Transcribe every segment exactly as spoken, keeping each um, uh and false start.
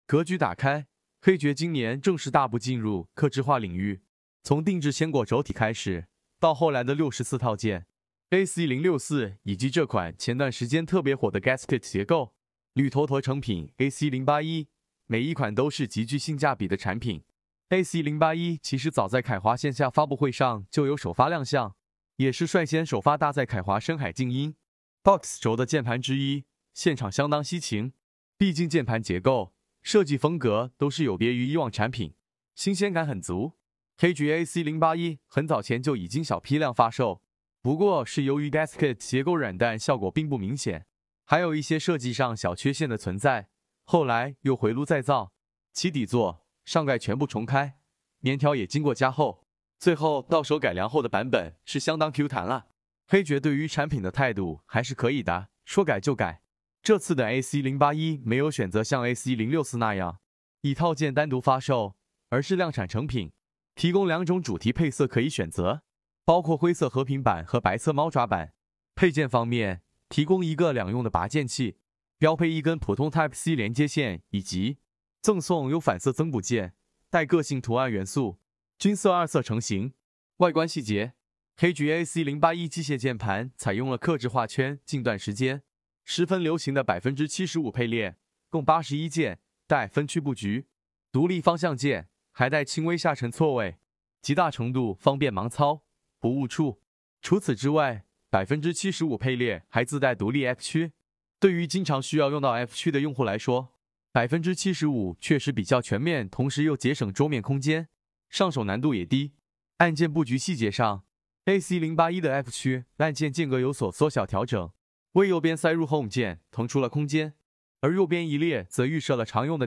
格局打开，黑爵今年正式大步进入客制化领域。从定制鲜果轴体开始，到后来的六十四套件 A C 零六四，以及这款前段时间特别火的 Gasket 结构铝坨坨成品 A C 零八一，每一款都是极具性价比的产品。A C 零八一 其实早在凯华线下发布会上就有首发亮相，也是率先首发搭载凯华深海静音 Box 轴的键盘之一，现场相当吸睛。毕竟键盘结构、设计风格都是有别于以往产品，新鲜感很足。黑爵 A C 零八一 很早前就已经小批量发售，不过是由于 Gasket 结构软弹效果并不明显，还有一些设计上小缺陷的存在，后来又回炉再造，其底座、上盖全部重开，棉条也经过加厚，最后到手改良后的版本是相当 Q 弹了。黑爵对于产品的态度还是可以的，说改就改。这次的 A C 零八一 没有选择像 A C 零六四那样以套件单独发售，而是量产成品，提供两种主题配色可以选择，包括灰色和平版和白色猫爪版。配件方面，提供一个两用的拔键器，标配一根普通 Type C 连接线，以及赠送有反色增补件，带个性图案元素，均色二色成型。外观细节，黑爵 A C 零八一 机械键盘采用了客制化圈，近段时间十分流行的 百分之七十五 配列，共八十一键，带分区布局，独立方向键，还带轻微下沉错位，极大程度方便盲操，不误触。除此之外， 百分之七十五 配列还自带独立 F 区，对于经常需要用到 F 区的用户来说， 百分之七十五 确实比较全面，同时又节省桌面空间，上手难度也低。按键布局细节上， A C 零八一 的 F 区按键间隔有所缩小调整，为右边塞入 Home 键腾出了空间，而右边一列则预设了常用的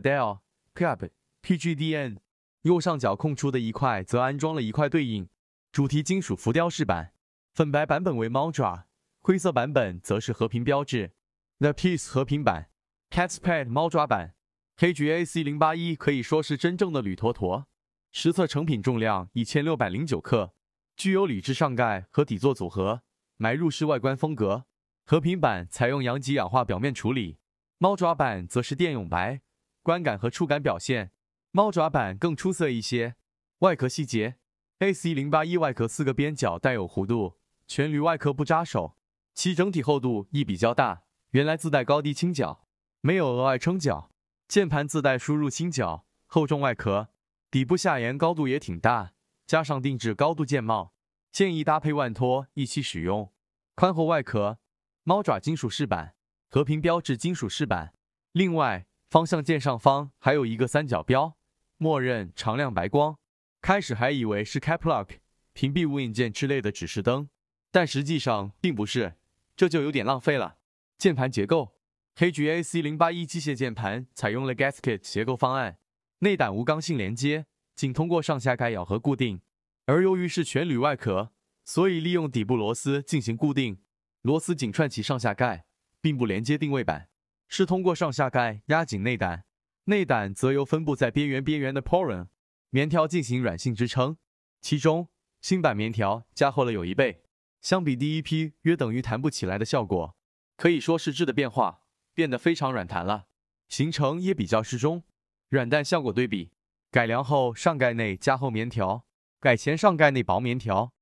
Dial、Tab、P G D N， 右上角空出的一块则安装了一块对应主题金属浮雕饰板，粉白版本为猫爪，灰色版本则是和平标志 The Peace 和平版 Cat's Pad 猫爪版。黑爵 A C 零八一 可以说是真正的铝坨坨，实测成品重量一千六百零九克，具有铝制上盖和底座组合，埋入式外观风格。和平版采用阳极氧化表面处理，猫爪版则是电永白，观感和触感表现，猫爪版更出色一些。外壳细节， A C 零八一 外壳四个边角带有弧度，全铝外壳不扎手，其整体厚度亦比较大，原来自带高低倾角，没有额外撑角。键盘自带输入倾角，厚重外壳，底部下沿高度也挺大，加上定制高度键帽，建议搭配万托一起使用。宽厚外壳，猫爪金属饰板，和平标志金属饰板。另外，方向键上方还有一个三角标，默认常亮白光。开始还以为是 Cap Lock、屏蔽无影键之类的指示灯，但实际上并不是，这就有点浪费了。键盘结构，黑爵 A C 零八一 机械键盘采用了 Gasket 结构方案，内胆无刚性连接，仅通过上下盖咬合固定。而由于是全铝外壳，所以利用底部螺丝进行固定，螺丝紧串起上下盖，并不连接定位板，是通过上下盖压紧内胆，内胆则由分布在边缘边缘的 Poron 棉条进行软性支撑。其中新版棉条加厚了有一倍，相比第一批约等于弹不起来的效果，可以说是质的变化，变得非常软弹了，行程也比较适中。软弹效果对比，改良后上盖内加厚棉条，改前上盖内薄棉条。